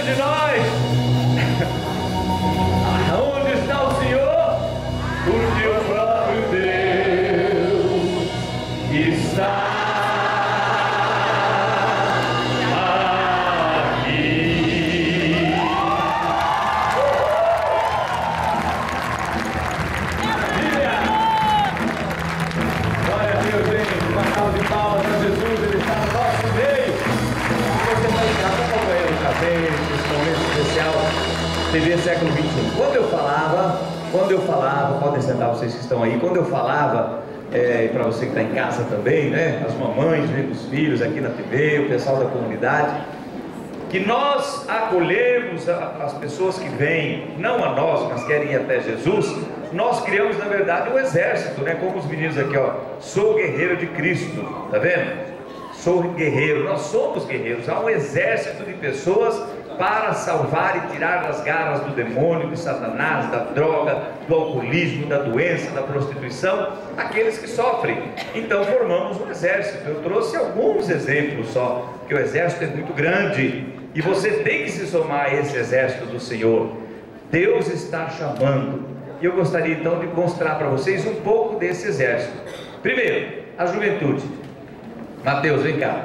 de nós. Onde está o Senhor? Porque o próprio Deus está aqui. Glória a Deus, gente. Uma salva de palmas para Jesus, Ele está no nosso meio. Você vai entrar para acompanhar o café, esse momento especial, TV Século XXI. Quando eu falava, podem sentar vocês que estão aí, quando eu falava, e para você que está em casa também, né, as mamães vendo os filhos aqui na TV, o pessoal da comunidade, que nós acolhemos as pessoas que vêm, não a nós, mas querem ir até Jesus. Nós criamos, na verdade, um exército, né, como os meninos aqui, ó, sou guerreiro de Cristo, tá vendo? Sou guerreiro, nós somos guerreiros. Há um exército de pessoas para salvar e tirar das garras do demônio, de Satanás, da droga, do alcoolismo, da doença, da prostituição, aqueles que sofrem. Então formamos um exército. Eu trouxe alguns exemplos só, que o exército é muito grande e você tem que se somar a esse exército do Senhor. Deus está chamando. E eu gostaria então de mostrar para vocês um pouco desse exército. Primeiro, a juventude. Mateus, vem cá.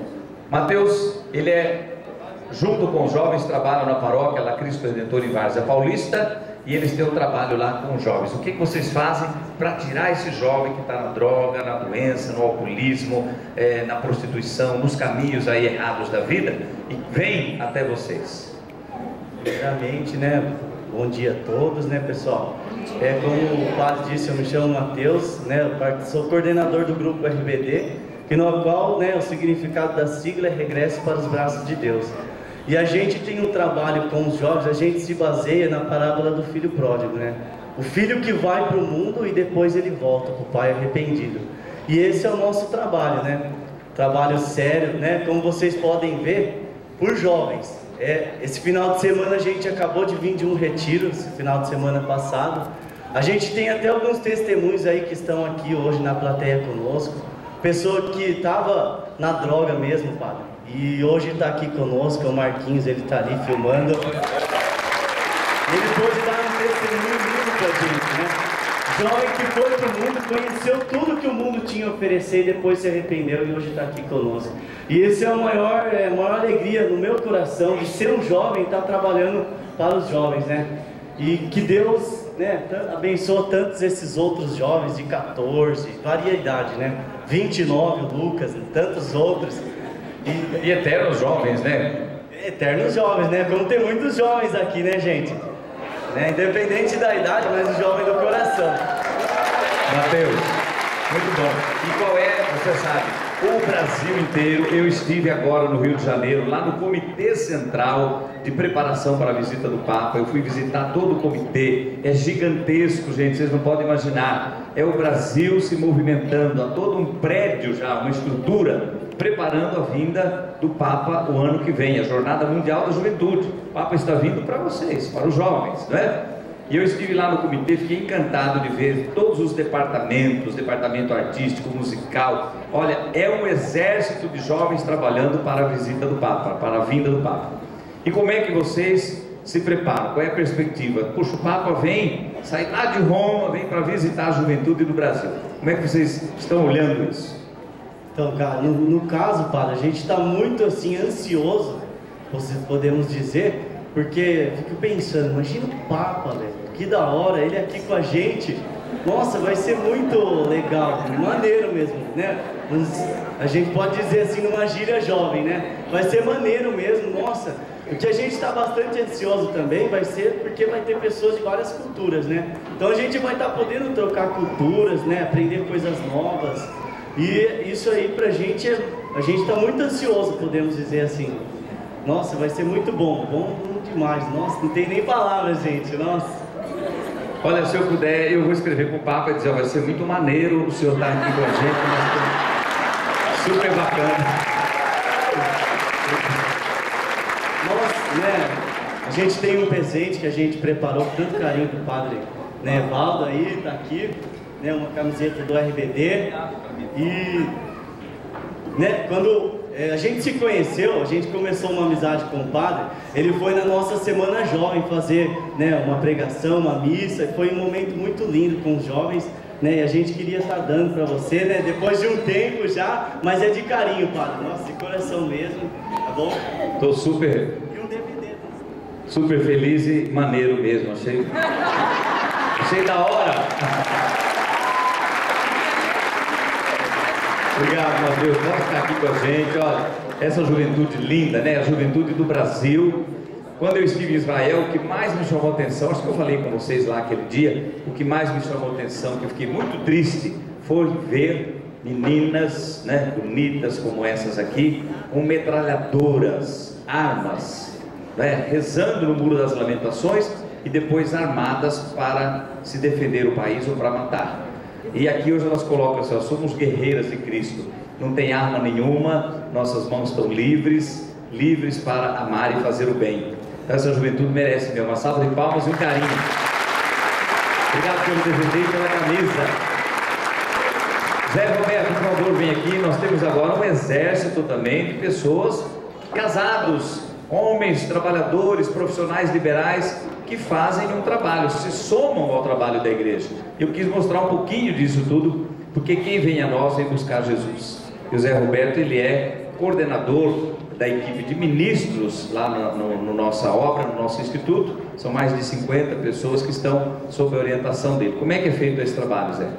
Mateus, ele junto com os jovens, trabalham na paróquia lá Cristo Redentor em Várzea Paulista, e eles têm um trabalho lá com os jovens. O que vocês fazem para tirar esse jovem que está na droga, na doença, no alcoolismo, na prostituição, nos caminhos aí errados da vida, e vem até vocês? Primeiramente, né, bom dia a todos, né, pessoal? Como o padre disse, eu me chamo Mateus, né, eu sou coordenador do grupo RBD, no qual, né, o significado da sigla é regresso para os braços de Deus. E a gente tem um trabalho com os jovens, a gente se baseia na parábola do filho pródigo, né? O filho que vai para o mundo e depois ele volta para o pai arrependido. E esse é o nosso trabalho, né? Trabalho sério, né? Como vocês podem ver, por jovens. Esse final de semana a gente acabou de vir de um retiro, esse final de semana passado. A gente tem até alguns testemunhos aí que estão aqui hoje na plateia conosco. Pessoa que estava na droga mesmo, padre, e hoje está aqui conosco, o Marquinhos, ele está ali filmando. Ele pôde dar um testemunho lindo para a gente, né? Jovem que foi para o mundo, conheceu tudo que o mundo tinha a oferecer e depois se arrependeu e hoje está aqui conosco. E esse é a maior alegria no meu coração de ser um jovem e estar trabalhando para os jovens, né? E que Deus, né, abençoa tantos esses outros jovens de 14, variedade, né? 29, o Lucas, tantos outros. E eternos jovens, né? Eternos jovens, né? Como tem muitos jovens aqui, né, gente? Né? Independente da idade, mas o jovem do coração. Mateus, muito bom. E qual você sabe, o Brasil inteiro, eu estive agora no Rio de Janeiro, lá no Comitê Central de Preparação para a Visita do Papa. Eu fui visitar todo o comitê, é gigantesco, gente, vocês não podem imaginar. É o Brasil se movimentando, há todo um prédio já, uma estrutura, preparando a vinda do Papa o ano que vem, a Jornada Mundial da Juventude. O Papa está vindo para vocês, para os jovens, não é? E eu estive lá no comitê, fiquei encantado de ver todos os departamentos, departamento artístico, musical. Olha, é um exército de jovens trabalhando para a visita do Papa, para a vinda do Papa. E como é que vocês se preparam? Qual é a perspectiva? Puxa, o Papa vem, sai lá de Roma, vem para visitar a juventude do Brasil. Como é que vocês estão olhando isso? Então, cara, no caso, padre, a gente está muito assim, ansioso, podemos dizer, porque fico pensando, imagina o Papa, velho, que da hora, ele aqui com a gente. Nossa, vai ser muito legal, maneiro mesmo, né? A gente pode dizer assim numa gíria jovem, né? Vai ser maneiro mesmo, nossa. O que a gente está bastante ansioso também vai ser porque vai ter pessoas de várias culturas, né? Então a gente vai estar podendo trocar culturas, né? Aprender coisas novas. E isso aí pra gente, a gente está muito ansioso, podemos dizer assim. Nossa, vai ser muito bom, bom demais. Nossa, não tem nem palavras, gente, nossa. Olha, se eu puder, eu vou escrever com o Papa e dizer, vai ser muito maneiro o senhor estar aqui com a gente, super bacana. Nossa, né, a gente tem um presente que a gente preparou com tanto carinho pro padre, né, Valdo aí, tá aqui, né, uma camiseta do RBD. E, né, quando A gente se conheceu, a gente começou uma amizade com o padre. Ele foi na nossa Semana Jovem fazer, né, uma pregação, uma missa. Foi um momento muito lindo com os jovens, né, e a gente queria estar dando para você, né, depois de um tempo já, mas é de carinho, padre. Nossa, de coração mesmo, tá bom? Tô super... E um DVD. Super feliz e maneiro mesmo, achei da hora. Obrigado, Mateus, pode ficar aqui com a gente. Olha, essa juventude linda, né? A juventude do Brasil. Quando eu estive em Israel, o que mais me chamou a atenção, acho que eu falei com vocês lá aquele dia, o que mais me chamou a atenção, que eu fiquei muito triste, foi ver meninas, né, bonitas como essas aqui, com metralhadoras, armas, né, rezando no Muro das Lamentações e depois armadas para se defender o país ou para matar. E aqui hoje elas colocam assim: somos guerreiras de Cristo, não tem arma nenhuma, nossas mãos estão livres, livres para amar e fazer o bem. Então essa juventude merece uma salva de palmas e um carinho. Obrigado pelo DVD e pela camisa. Zé Roberto, por favor, vem aqui. Nós temos agora um exército também de pessoas, casados, homens, trabalhadores, profissionais liberais, que fazem um trabalho, se somam ao trabalho da igreja. Eu quis mostrar um pouquinho disso tudo, porque quem vem a nós vem buscar Jesus. E o Zé Roberto, ele é coordenador da equipe de ministros lá na nossa obra, no nosso instituto. São mais de 50 pessoas que estão sob a orientação dele. Como é que é feito esse trabalho, Zé?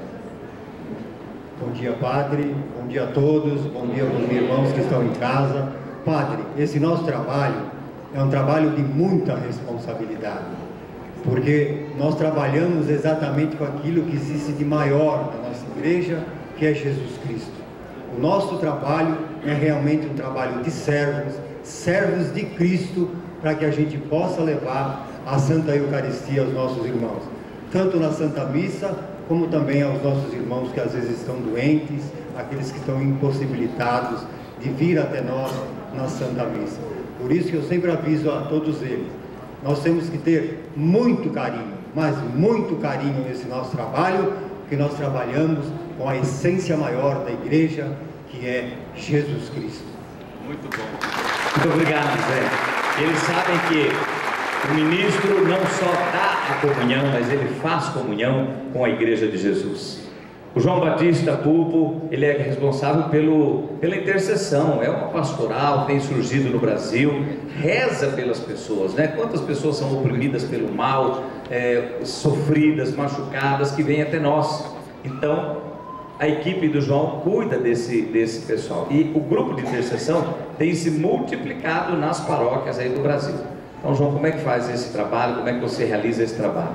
Bom dia, padre, bom dia a todos, bom dia aos meus irmãos que estão em casa. Padre, esse nosso trabalho é um trabalho de muita responsabilidade, porque nós trabalhamos exatamente com aquilo que existe de maior na nossa igreja, que é Jesus Cristo. O nosso trabalho é realmente um trabalho de servos, servos de Cristo, para que a gente possa levar a Santa Eucaristia aos nossos irmãos, tanto na Santa Missa, como também aos nossos irmãos que às vezes estão doentes, aqueles que estão impossibilitados de vir até nós na Santa Missa. Por isso que eu sempre aviso a todos eles, nós temos que ter muito carinho, mas muito carinho nesse nosso trabalho, porque nós trabalhamos com a essência maior da igreja, que é Jesus Cristo. Muito bom. Muito obrigado, Zé. Eles sabem que o ministro não só dá a comunhão, mas ele faz comunhão com a igreja de Jesus. O João Batista Pulpo, ele é responsável pela intercessão, é uma pastoral, tem surgido no Brasil, reza pelas pessoas, né? Quantas pessoas são oprimidas pelo mal, sofridas, machucadas, que vêm até nós. Então, a equipe do João cuida desse pessoal. E o grupo de intercessão tem se multiplicado nas paróquias aí do Brasil. Então, João, como é que faz esse trabalho? Como é que você realiza esse trabalho?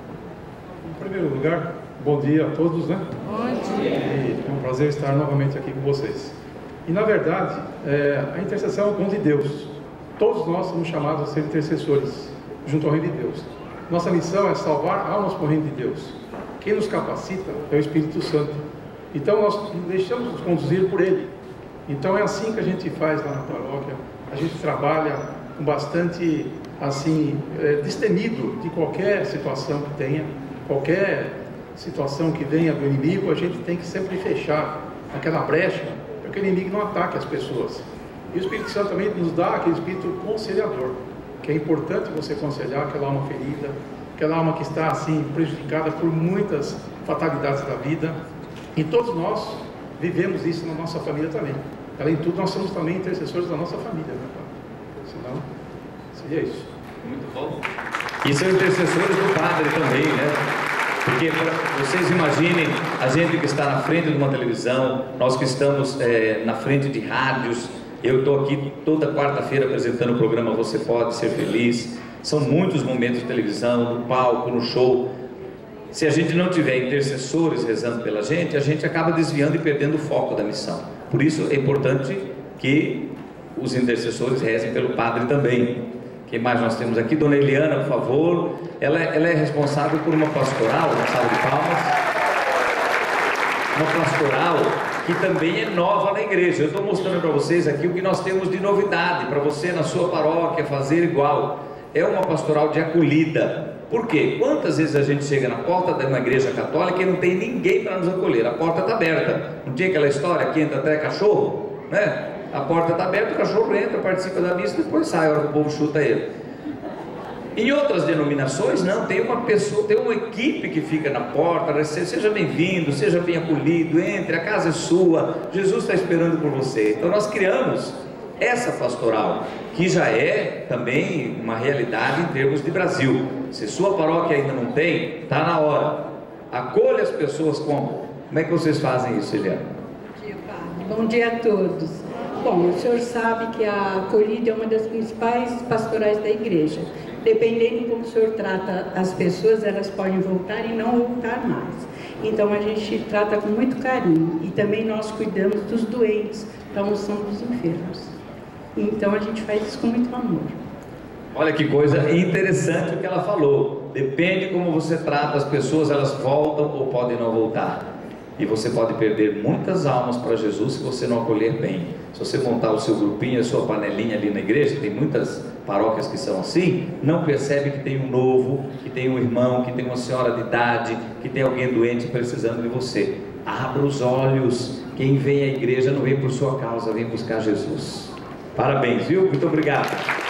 Em primeiro lugar, bom dia a todos, né? Bom dia. E é um prazer estar novamente aqui com vocês. E na verdade, a intercessão é o dom de Deus. Todos nós somos chamados a ser intercessores junto ao Reino de Deus. Nossa missão é salvar almas para o Reino de Deus. Quem nos capacita é o Espírito Santo. Então nós deixamos nos conduzir por Ele. Então é assim que a gente faz lá na paróquia. A gente trabalha com bastante, assim, destemido de qualquer situação que tenha, qualquer situação que venha do inimigo, a gente tem que sempre fechar aquela brecha para que o inimigo não ataque as pessoas. E o Espírito Santo também nos dá aquele espírito conciliador, que é importante você aconselhar aquela alma ferida, aquela alma que está assim prejudicada por muitas fatalidades da vida. E todos nós vivemos isso na nossa família também. Além de tudo, nós somos também intercessores da nossa família, né? Senão, seria isso. Muito bom. E são intercessores do padre também, né? Porque vocês imaginem a gente que está na frente de uma televisão, nós que estamos na frente de rádios. Eu estou aqui toda quarta-feira apresentando o programa Você Pode Ser Feliz. São muitos momentos de televisão, no palco, no show. Se a gente não tiver intercessores rezando pela gente, a gente acaba desviando e perdendo o foco da missão. Por isso é importante que os intercessores rezem pelo padre também. Quem mais nós temos aqui? Dona Eliana, por favor. Ela é responsável por uma pastoral, uma salva de palmas. Uma pastoral que também é nova na igreja. Eu estou mostrando para vocês aqui o que nós temos de novidade para você na sua paróquia fazer igual. É uma pastoral de acolhida. Por quê? Quantas vezes a gente chega na porta de uma igreja católica e não tem ninguém para nos acolher? A porta está aberta. Não tinha aquela história que entra até cachorro, né? A porta está aberta, o cachorro entra, participa da missa, depois sai, a hora que o povo chuta ele. Em outras denominações, não, tem uma pessoa, tem uma equipe que fica na porta, seja bem-vindo, seja bem acolhido, entre, a casa é sua, Jesus está esperando por você. Então nós criamos essa pastoral, que já é também uma realidade em termos de Brasil. Se sua paróquia ainda não tem, está na hora. Acolha as pessoas como é que vocês fazem isso, Eliana? Bom dia, padre. Bom dia a todos. Bom, o senhor sabe que a acolhida é uma das principais pastorais da igreja. Dependendo de como o senhor trata as pessoas, elas podem voltar e não voltar mais. Então a gente trata com muito carinho. E também nós cuidamos dos doentes, da unção dos enfermos. Então a gente faz isso com muito amor. Olha que coisa interessante o que ela falou. Depende como você trata as pessoas, elas voltam ou podem não voltar. E você pode perder muitas almas para Jesus se você não acolher bem. Se você montar o seu grupinho, a sua panelinha ali na igreja, tem muitas paróquias que são assim, não percebe que tem um novo, que tem um irmão, que tem uma senhora de idade, que tem alguém doente precisando de você. Abra os olhos. Quem vem à igreja não vem por sua causa, vem buscar Jesus. Parabéns, viu? Muito obrigado.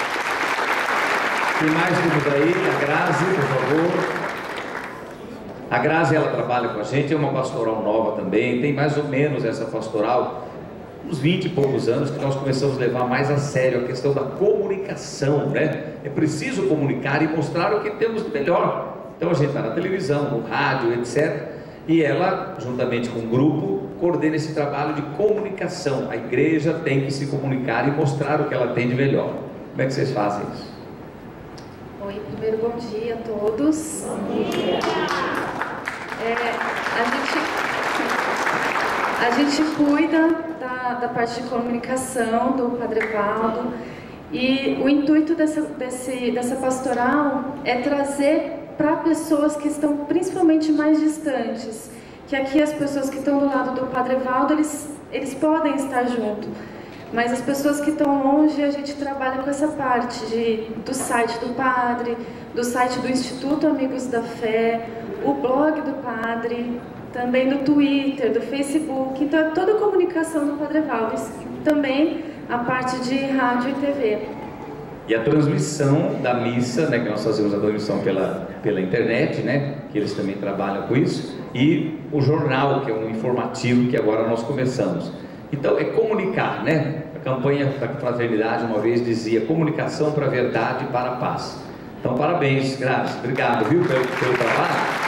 Quem mais temos aí? A Grazi, por favor. A Grazi, ela trabalha com a gente, é uma pastoral nova também, tem mais ou menos essa pastoral, uns 20 e poucos anos que nós começamos a levar mais a sério a questão da comunicação, né? É preciso comunicar e mostrar o que temos de melhor. Então a gente está na televisão, no rádio, etc. E ela, juntamente com o grupo, coordena esse trabalho de comunicação. A igreja tem que se comunicar e mostrar o que ela tem de melhor. Como é que vocês fazem isso? Oi, primeiro bom dia a todos. Bom dia. A gente cuida da parte de comunicação do Padre Evaldo, e o intuito dessa pastoral é trazer para pessoas que estão principalmente mais distantes, que aqui as pessoas que estão do lado do Padre Evaldo, eles podem estar junto, mas as pessoas que estão longe, a gente trabalha com essa parte do site do Padre, do site do Instituto Amigos da Fé, o blog do Padre, também do Twitter, do Facebook. Então é toda a comunicação do Padre Evaldo, também a parte de rádio e TV. E a transmissão da missa, né, que nós fazemos a transmissão pela internet, né, que eles também trabalham com isso, e o jornal, que é um informativo que agora nós começamos. Então é comunicar, né? A campanha da Fraternidade uma vez dizia: comunicação para a verdade e para a paz. Então parabéns, Grazi, obrigado, viu, pelo trabalho.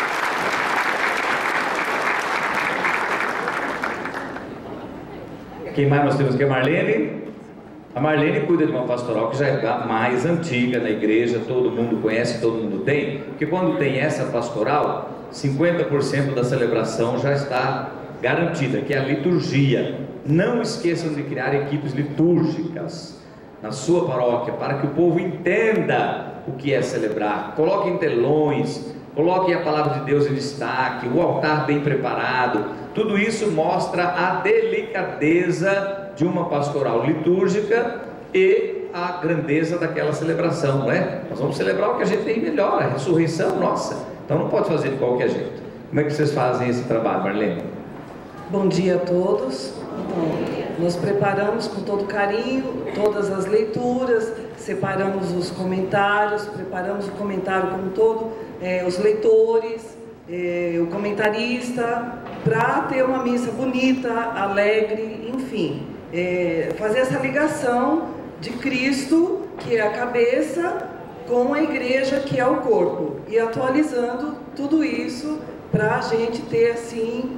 Quem mais nós temos aqui? A Marlene. A Marlene cuida de uma pastoral que já é mais antiga na igreja, todo mundo conhece, todo mundo tem, porque quando tem essa pastoral, 50% da celebração já está garantida, que é a liturgia. Não esqueçam de criar equipes litúrgicas na sua paróquia, para que o povo entenda o que é celebrar. Coloquem telões, coloquem a palavra de Deus em destaque, o altar bem preparado. Tudo isso mostra a delicadeza de uma pastoral litúrgica e a grandeza daquela celebração, não é? Nós vamos celebrar o que a gente tem melhor, a ressurreição nossa. Então não pode fazer de qualquer jeito. Como é que vocês fazem esse trabalho, Marlene? Bom dia a todos. Então, nos preparamos com todo carinho, todas as leituras, separamos os comentários, preparamos o comentário como todo, os leitores, o comentarista, para ter uma missa bonita, alegre, enfim, fazer essa ligação de Cristo, que é a cabeça, com a igreja, que é o corpo, e atualizando tudo isso para a gente ter assim,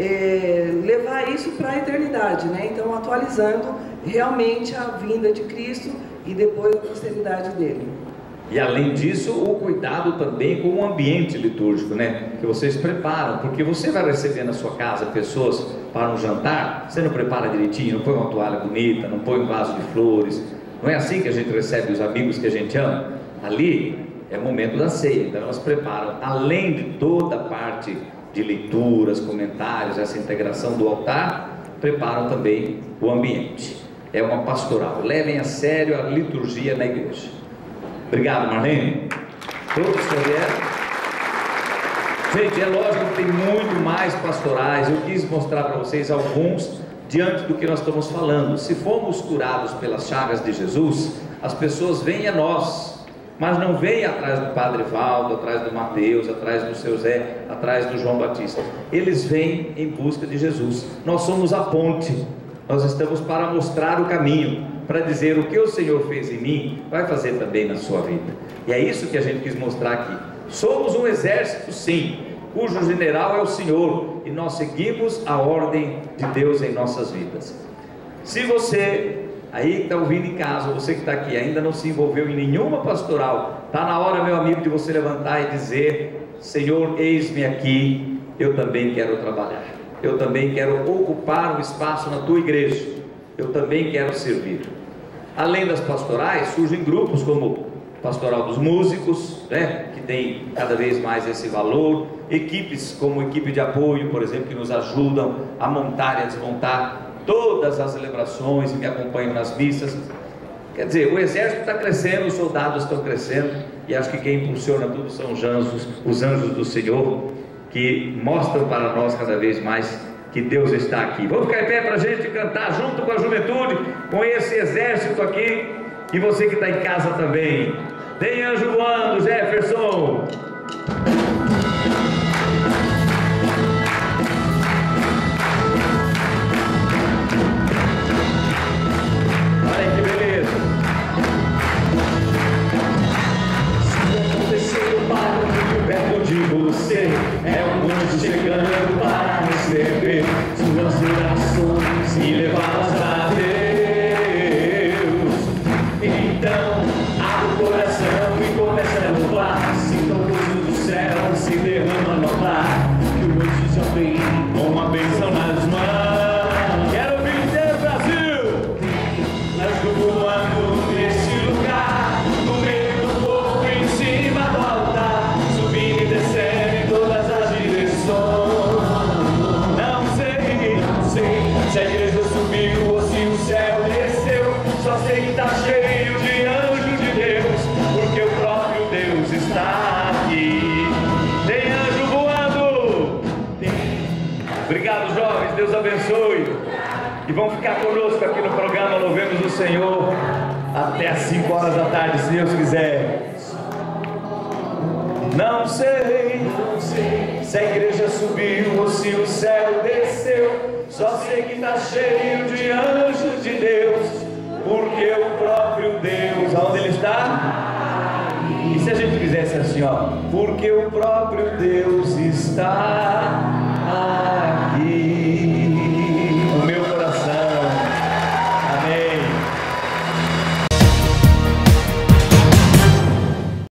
levar isso para a eternidade, né? Então atualizando realmente a vinda de Cristo e depois a posteridade dele. E além disso, o cuidado também com o ambiente litúrgico, né? Que vocês preparam, porque você vai receber na sua casa pessoas para um jantar, você não prepara direitinho, não põe uma toalha bonita, não põe um vaso de flores. Não é assim que a gente recebe os amigos que a gente ama? Ali é o momento da ceia, então elas preparam, além de toda a parte de leituras, comentários, essa integração do altar, preparam também o ambiente. É uma pastoral. Levem a sério a liturgia na igreja. Obrigado, Marlene. Todos que vieram. Gente, é lógico que tem muito mais pastorais. Eu quis mostrar para vocês alguns diante do que nós estamos falando. Se fomos curados pelas chagas de Jesus, as pessoas vêm a nós, mas não vêm atrás do Padre Valdo, atrás do Mateus, atrás do seu Zé, atrás do João Batista. Eles vêm em busca de Jesus. Nós somos a ponte, nós estamos para mostrar o caminho, para dizer: o que o Senhor fez em mim, vai fazer também na sua vida. E é isso que a gente quis mostrar aqui. Somos um exército, sim, cujo general é o Senhor, e nós seguimos a ordem de Deus em nossas vidas. Se você aí que está ouvindo em casa, você que está aqui, ainda não se envolveu em nenhuma pastoral, está na hora, meu amigo, de você levantar e dizer: Senhor, eis-me aqui, eu também quero trabalhar, eu também quero ocupar um espaço na tua igreja, eu também quero servir. Além das pastorais, surgem grupos como Pastoral dos Músicos, né, que tem cada vez mais esse valor, equipes como equipe de apoio, por exemplo, que nos ajudam a montar e a desmontar todas as celebrações e me acompanham nas missas. Quer dizer, o exército está crescendo, os soldados estão crescendo, e acho que quem impulsiona tudo são os anjos do Senhor, que mostram para nós cada vez mais que Deus está aqui. Vamos ficar em pé para a gente cantar junto com a juventude, com esse exército aqui, e você que está em casa também. Tem anjo voando, Jefferson! Olha que beleza! Se acontecer um barulho perto de você, é um anjo chegando para receber suas orações e levá-las a Deus. Então, abre o coração e começa a louvar. Sinta o gozo do céu se derrama no lar, que o anjo já vem com uma bênção nas mãos. Quero ouvir inteiro, Brasil! Anjo voando nesse lugar, no meio do povo, em cima do altar, subindo e descendo em todas as direções. Não sei se a igreja subiu ou se o céu desceu, só sei que está cheio de anjos de Deus, porque o próprio Deus está aqui. Tem anjo voando? Tem. Obrigado, jovens, Deus abençoe. E vão ficar conosco aqui no programa Louvemos o Senhor até às 5 horas da tarde, se Deus quiser. Não sei se a igreja subiu ou se o céu desceu, só sei que está cheio de anjos de Deus, porque o próprio Deus, aonde ele está? E se a gente fizesse assim, ó: porque o próprio Deus está aqui.